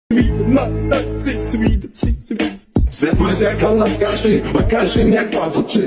Свет мой зеркало, скажи, покажи мне, кто тут жив.